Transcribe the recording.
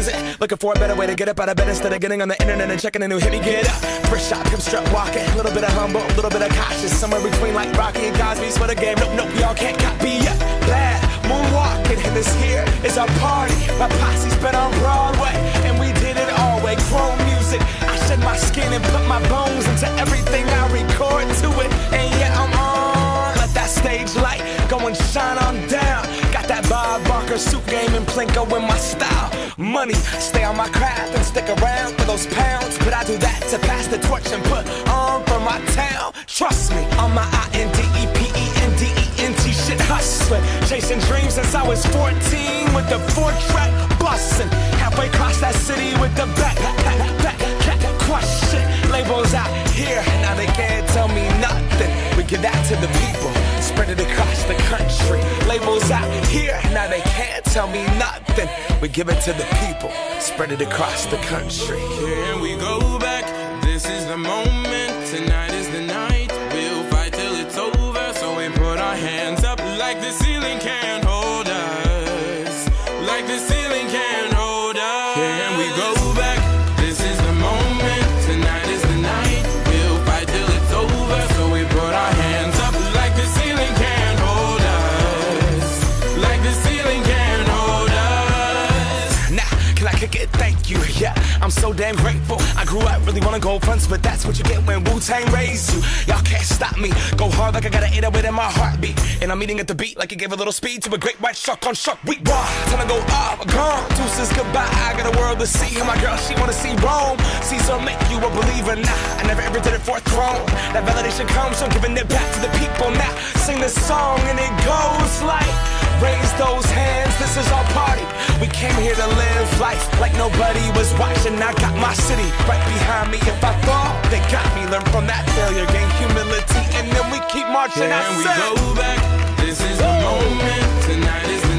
visit. Looking for a better way to get up out of bed instead of getting on the internet and checking a new hit. Me get up, first shot, come strut walking. A little bit of humble, a little bit of cautious. Somewhere between like Rocky and Cosby's for the game. Nope, nope, y'all can't copy yet. Bad moonwalking, and this here is our party. My posse's been on Broadway, and we did it all way. Chrome music, I shed my skin and put my bones into everything I record to it. And yeah, I'm on. Let that stage light go and shine on down. Got that Bob Barker suit game and Plinko in my style. Money, stay on my craft and stick around for those pounds. But I do that to pass the torch and put on for my town. Trust me, on my INDEPENDENT shit hustling. Chasing dreams since I was 14 with the 4-track bustin'. Halfway across that city with the back crush shit. Labels out here, now they can't tell me nothing. We give that to the people, spread it across the country. Labels out here, now they can't tell me nothing. We give it to the people, spread it across the country. Can we go back? This is the moment, tonight is the night. We'll fight till it's over, so we put our hands up like the ceiling can't hold us. Like the ceiling can't hold us. Can we go back? This is the moment, tonight is the night. We'll fight till it's over, so we put our hands up like the ceiling can't hold us. Like the ceiling can't hold us. Nah, can I kick it? Thank you, yeah, I'm so damn grateful. I grew up really wanna go fronts, but that's what you get when Wu-Tang raised you. Y'all can't stop me, go hard like I got an 808 in my heartbeat. And I'm eating at the beat like it gave a little speed to a great white shark on shark week. Raw, time to go up, gone, deuces goodbye. I got a world to see, and my girl, she wanna see Rome. Caesar make you a believer, nah, I never ever did it for a throne. That validation comes from giving it back to the people. Now, sing this song and it goes like, raise those hands, this is our party. We came here to live life like nobody was watching. I got my city right behind me. If I fall, they got me. Learn from that failure, gain humility, and then we keep marching. Can we go back? This is the moment, tonight is the